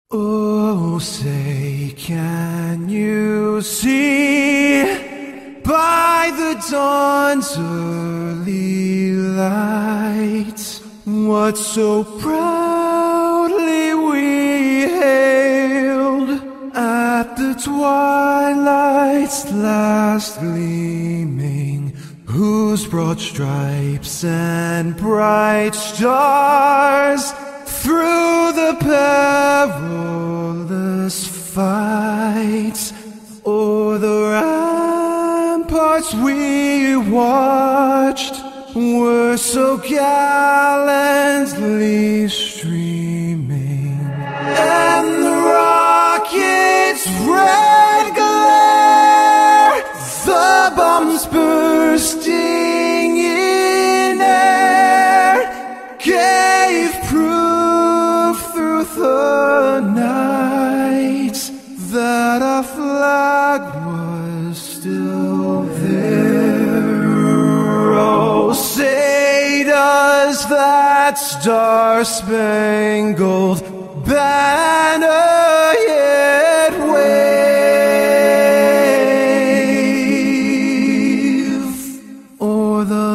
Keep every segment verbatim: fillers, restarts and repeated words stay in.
Oh, say, can you see by the dawn's early light what so proudly we hailed at the twilight's last gleaming, whose broad stripes and bright stars through the perilous fight o'er the ramparts we watched were so gallantly streaming, and the rocket's red glare, the bombs bursting in air, gave proof through the night that our flag was still there. Oh, say, does that Star-Spangled Banner yet wave o'er the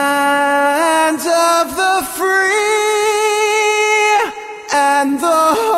land of the free and the